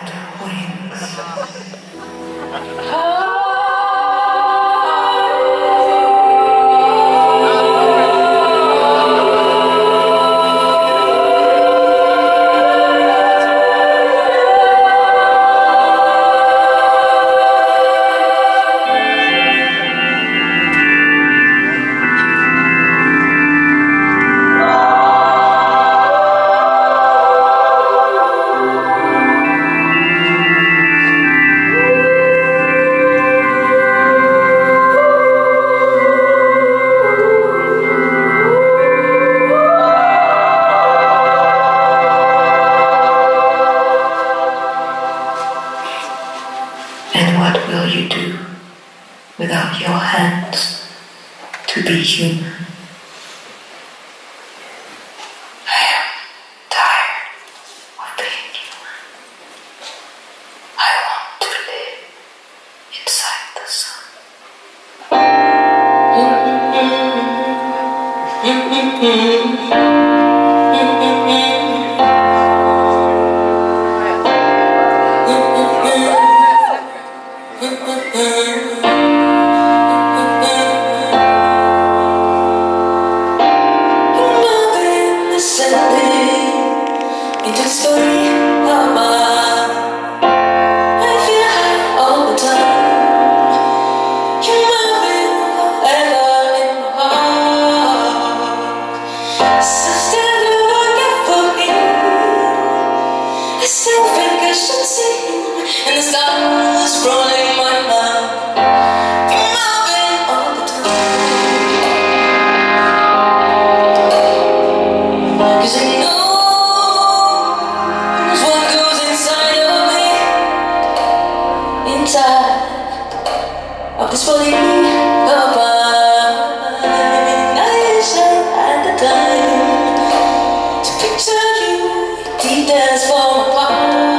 And what will you do without your hands to be human? I am tired of being human. I want to live inside the sun. And the stars rolling my mind. You're moving all the time. 'Cause it knows what goes inside of me, inside of this body of mine. I wish I had the time to picture you deep dance for my heart.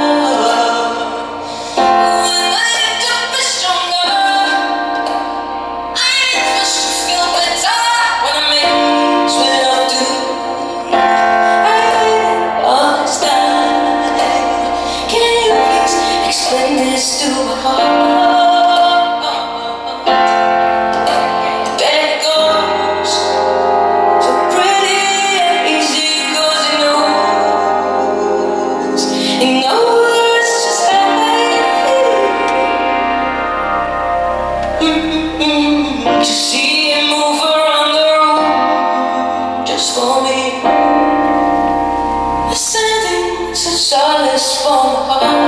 To see him move around the room just for me, the sentence of solace for my heart.